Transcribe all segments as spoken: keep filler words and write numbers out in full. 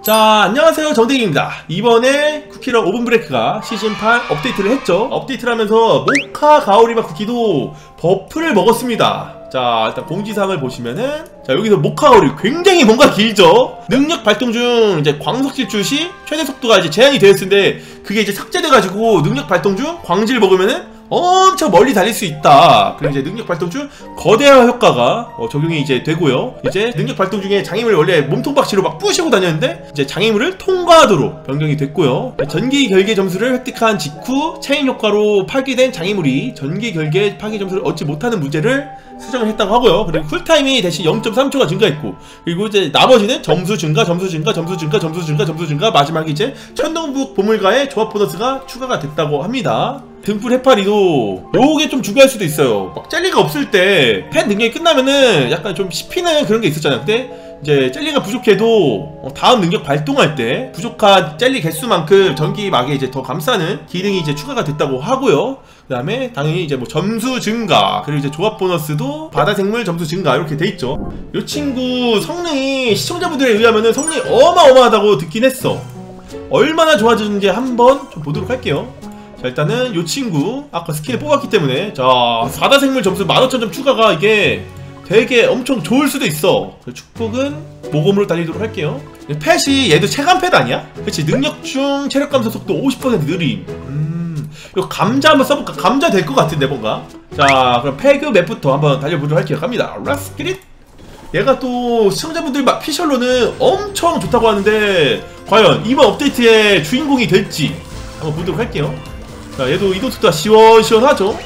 자, 안녕하세요, 정대기입니다. 이번에 쿠키런 오븐브레이크가 시즌 팔 업데이트를 했죠. 업데이트를 하면서 모카 가오리맛 쿠키도 버프를 먹었습니다. 자, 일단 공지사항을 보시면은, 자, 여기서 모카 가오리 굉장히 뭔가 길죠. 능력 발동 중 이제 광석 질주 시 최대 속도가 이제 제한이 되었을 텐데 그게 이제 삭제돼가지고 능력 발동 중 광질 먹으면은 엄청 멀리 달릴 수 있다. 그리고 이제 능력 발동 중 거대화 효과가 어, 적용이 이제 되고요. 이제 능력 발동 중에 장애물을 원래 몸통박치로 막 부시고 다녔는데 이제 장애물을 통과하도록 변경이 됐고요. 전기 결계 점수를 획득한 직후 체인 효과로 파괴된 장애물이 전기 결계 파괴 점수를 얻지 못하는 문제를 수정을 했다고 하고요. 그리고 쿨타임이 대신 영 점 삼 초가 증가했고, 그리고 이제 나머지는 점수 증가, 점수 증가, 점수 증가, 점수 증가, 점수 증가, 마지막에 이제 천둥북 보물과의 조합 보너스가 추가가 됐다고 합니다. 등불 해파리도 요게 좀 중요할 수도 있어요. 막 젤리가 없을 때 팬 능력이 끝나면은 약간 좀 씹히는 그런 게 있었잖아요. 근데 이제 젤리가 부족해도 다음 능력 발동할 때 부족한 젤리 개수만큼 전기막에 이제 더 감싸는 기능이 이제 추가가 됐다고 하고요. 그 다음에 당연히 이제 뭐 점수 증가, 그리고 이제 조합 보너스도 바다 생물 점수 증가 이렇게 돼 있죠. 이 친구 성능이 시청자분들에 의하면은 성능이 어마어마하다고 듣긴 했어. 얼마나 좋아졌는지 한번 좀 보도록 할게요. 자, 일단은 이 친구 아까 스킬 뽑았기 때문에, 자, 바다 생물 점수 만 오천 점 추가가 이게 되게 엄청 좋을 수도 있어. 축복은 모검으로 달리도록 할게요. 펫이 얘도 체감 펫 아니야? 그치, 능력 중 체력 감소 속도 오십 퍼센트 느림. 음, 이거 감자 한번 써볼까? 감자 될 것 같은데 뭔가. 자, 그럼 패그 맵부터 한번 달려보도록 할게요. 갑니다. 렛츠 깃! 얘가 또 시청자분들 피셜로는 엄청 좋다고 하는데 과연 이번 업데이트의 주인공이 될지 한번 보도록 할게요. 자, 얘도 이동 속도가 시원시원하죠?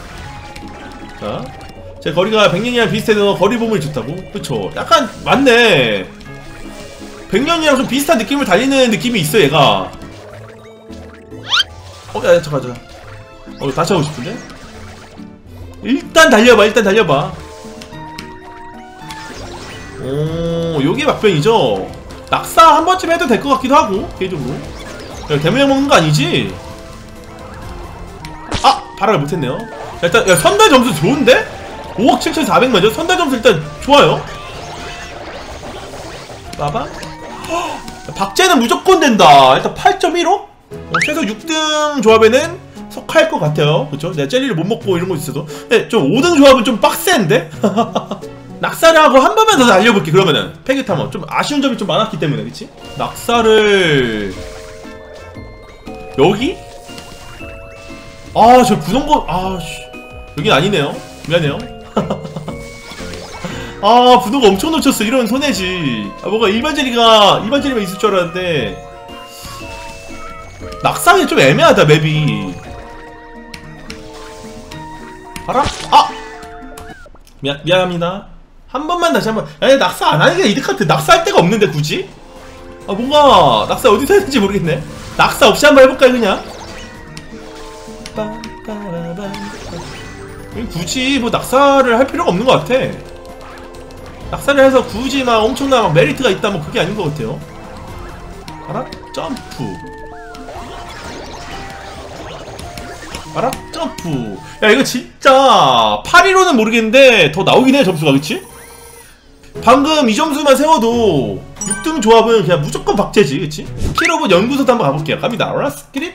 자, 제 거리가 백 년이랑 비슷해서 거리 보물이 좋다고? 그쵸, 약간 맞네. 백 년이랑 좀 비슷한 느낌을 달리는 느낌이 있어 얘가. 어, 야, 잠깐 잠깐. 어, 다시 하고 싶은데? 일단 달려봐, 일단 달려봐. 오, 요게 막변이죠. 낙사 한 번쯤 해도 될 것 같기도 하고, 개인적으로. 야, 대문형 먹는 거 아니지? 아! 발악을 못했네요. 자, 일단, 야, 선달 점수 좋은데? 오억 칠천사백만이죠? 선달 점수 일단 좋아요. 봐봐. 박제는 무조건 된다. 일단 팔 점 일오? 어, 최소 육 등 조합에는 속할 것 같아요. 그쵸? 내가 젤리를 못 먹고 이런 거 있어도. 근데 좀 오 등 조합은 좀 빡센데? 낙사를 하고 한 번만 더 달려볼게. 그러면은 패기타머 좀 아쉬운 점이 좀 많았기 때문에. 그치? 낙사를 여기? 아, 저 부동건, 아, 씨. 여긴 아니네요. 미안해요. 아, 부도가 엄청 놓쳤어. 이러면 손해지. 아, 뭔가 일반 젤리가 일반 젤리만 있을 줄 알았는데 낙상이 좀 애매하다. 맵이. 봐라. 아! 미안, 미안합니다. 한 번만 다시 한번. 야, 낙사 안 하는 게 이득 같아. 낙사할 데가 없는데 굳이? 아, 뭔가 낙사 어디서 했는지 모르겠네. 낙사 없이 한번 해볼까요 그냥? 굳이 뭐 낙사를 할 필요가 없는 것 같아. 낙사를 해서 굳이 막 엄청난 막 메리트가 있다 뭐 그게 아닌 것 같아요. 알아? 점프. 알아? 점프. 야, 이거 진짜 팔 일오는 모르겠는데 더 나오긴 해 점수가. 그치? 방금 이 점수만 세워도 육 등 조합은 그냥 무조건 박제지. 그치? 키로봇 연구소도 한번 가볼게요. 갑니다. 알았어? 끼릿?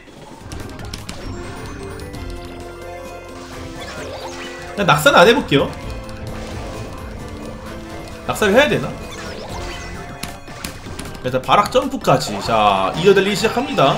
낙사는 안 해볼게요. 낙사를 해야 되나? 일단 바락 점프까지. 자, 이어달리기 시작합니다.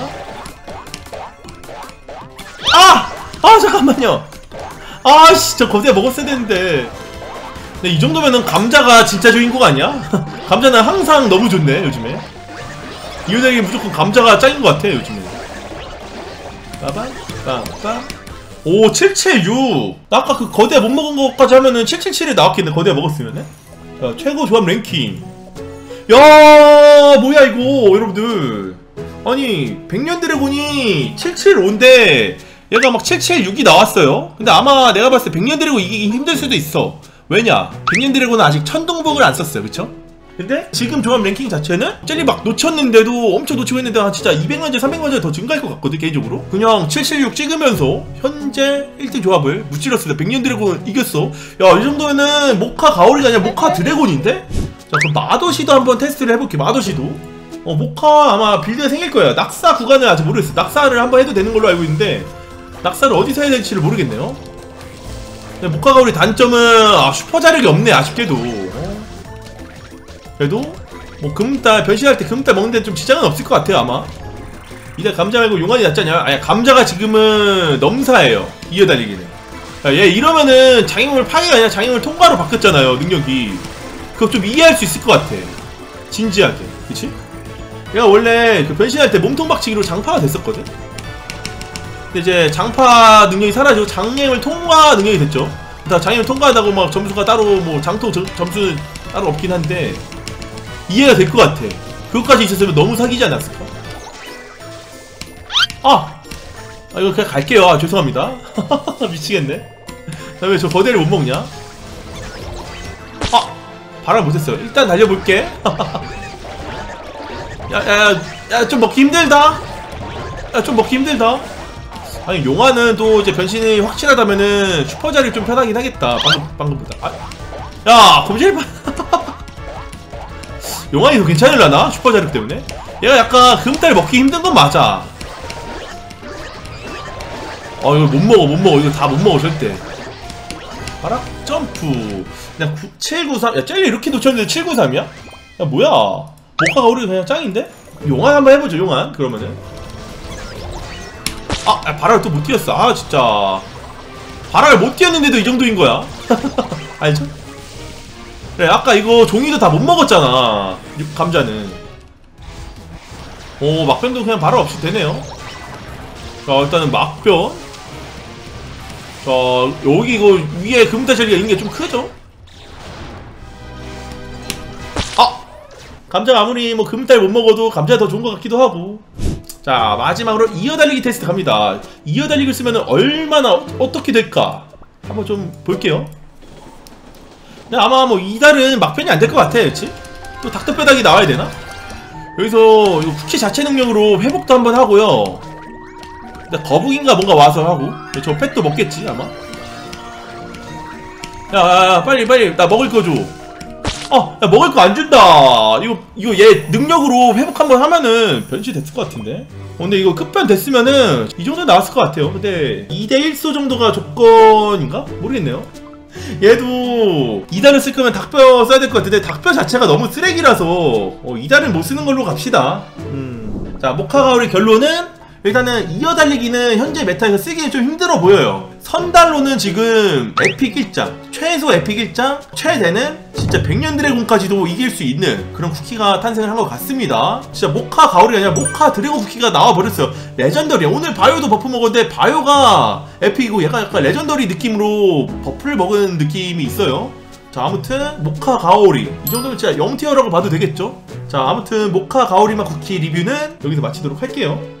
아! 아, 잠깐만요. 아씨, 저 거대에 먹었어야 되는데. 근데 이 정도면은 감자가 진짜 주인공 아니야? 감자는 항상 너무 좋네, 요즘에. 이어달리기 무조건 감자가 짱인 것 같아, 요즘에. 빠밤, 빠밤. 오, 칠칠육. 나 아까 그 거대 못 먹은 것까지 하면은 칠칠칠이 나왔겠네. 거대 먹었으면은. 자, 최고 조합 랭킹. 야, 뭐야 이거 여러분들. 아니, 백년 드래곤이 칠칠오인데 얘가 막 칠칠육이 나왔어요. 근데 아마 내가 봤을 때 백년 드래곤 이기기 힘들 수도 있어. 왜냐, 백년 드래곤은 아직 천둥북을 안 썼어요. 그쵸? 근데 지금 조합 랭킹 자체는 젤리 막 놓쳤는데도 엄청 놓치고 있는데 한 진짜 이백만 점, 삼백만 점 더 증가할 것 같거든 개인적으로. 그냥 칠칠육 찍으면서 현재 일 등 조합을 무찌렀습니다. 백년 드래곤 이겼어. 야, 이 정도면은 모카 가오리가 아니라 모카 드래곤인데? 자, 그럼 마도시도 한번 테스트를 해볼게. 마도시도 어 모카 아마 빌드가 생길 거예요. 낙사 구간을 아직 모르겠어요. 낙사를 한번 해도 되는 걸로 알고 있는데 낙사를 어디서 해야 될지를 모르겠네요. 근데 모카 가오리 단점은 아, 슈퍼 자력이 없네. 아쉽게도. 어? 그래도 뭐 금달 변신할 때 금달 먹는 데는 좀 지장은 없을 것 같아요 아마. 이제 감자 말고 용환이 낫잖아요. 아니 감자가 지금은 넘사예요. 이어달리기는. 야, 얘 이러면은 장애물 파괴가 아니라 장애물 통과로 바뀌었잖아요 능력이. 그거 좀 이해할 수 있을 것 같아. 진지하게. 그치? 얘가 원래 그 변신할 때 몸통 박치기로 장파가 됐었거든? 근데 이제 장파 능력이 사라지고 장애물 통과 능력이 됐죠. 다 장애물 통과한다고 막 점수가 따로 뭐 장통 저, 점수는 따로 없긴 한데 이해가 될 것 같아. 그것까지 있었으면 너무 사기지 않았을까? 아! 아 이거 그냥 갈게요. 아, 죄송합니다. 미치겠네. 나 왜 저 거대를 못 먹냐? 아! 발언 못했어요. 일단 달려볼게. 야야야 야, 좀 먹기 힘들다. 야 좀 먹기 힘들다. 아니 용화는 또 이제 변신이 확실하다면은 슈퍼자리 좀 편하긴 하겠다. 방금 방금보다. 아, 야 검실 봐. 용환이 더 괜찮으려나? 슈퍼자력 때문에? 얘가 약간 금달 먹기 힘든 건 맞아. 어 이거 못 먹어 못 먹어 이거 다 못 먹어 절대. 봐라 점프 그냥 칠구삼. 야 젤리 이렇게 놓쳤는데 칠구삼이야? 야 뭐야 모카가 우리 그냥 짱인데? 용환 한번 해보죠 용환 그러면은. 아! 야, 바랄 또 못 뛰었어. 아 진짜 바랄 못 뛰었는데도 이 정도인 거야. 알죠? 그래 아까 이거 종이도 다 못 먹었잖아 감자는. 오 막변도 그냥 바로 없이 되네요. 자 일단은 막변. 자 여기 이거 위에 금다젤리가 있는 게 좀 크죠? 아! 감자가 아무리 뭐 금달 못 먹어도 감자가 더 좋은 것 같기도 하고. 자 마지막으로 이어달리기 테스트 갑니다. 이어달리기를 쓰면 얼마나 어, 어떻게 될까 한번 좀 볼게요. 근데 아마 뭐 이달은 막편이 안 될 것 같아. 그치? 또 닥터뼈닥이 나와야 되나? 여기서 이거 쿠키 자체 능력으로 회복도 한번 하고요. 근데 거북인가 뭔가 와서 하고. 저 펫도 먹겠지 아마. 야야야 빨리 빨리 나 먹을 거 줘. 어! 야 먹을 거 안 준다. 이거 이거 얘 능력으로 회복 한번 하면은 변신 됐을 것 같은데. 어, 근데 이거 끝변 됐으면은 이 정도 나왔을 것 같아요. 근데 이 대 일소 정도가 조건인가? 모르겠네요. 얘도 이달을 쓸 거면 닭뼈 써야 될 것 같은데 닭뼈 자체가 너무 쓰레기라서 어, 이달은 못 쓰는 걸로 갑시다. 음. 자 모카가오리 결론은 일단은 이어달리기는 현재 메타에서 쓰기 좀 힘들어 보여요. 선달로는 지금 에픽 일 장, 최소 에픽 일 장, 최대는 진짜 백년 드래곤까지도 이길 수 있는 그런 쿠키가 탄생을 한 것 같습니다. 진짜 모카 가오리가 아니라 모카 드래곤 쿠키가 나와버렸어요. 레전더리야. 오늘 바이오도 버프 먹었는데 바이오가 에픽이고 얘가 약간 레전더리 느낌으로 버프를 먹은 느낌이 있어요. 자 아무튼 모카 가오리 이 정도면 진짜 영 티어라고 봐도 되겠죠? 자 아무튼 모카 가오리맛 쿠키 리뷰는 여기서 마치도록 할게요.